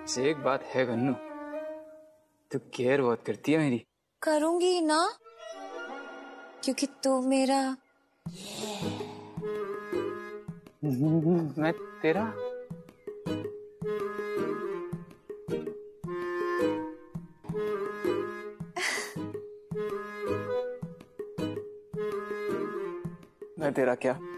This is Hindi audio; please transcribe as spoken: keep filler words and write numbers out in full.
से एक बात है गन्नू, तू केयर बहुत करती है मेरी। करूंगी ना, क्योंकि तू मेरा। मैं तेरा। मैं तेरा क्या?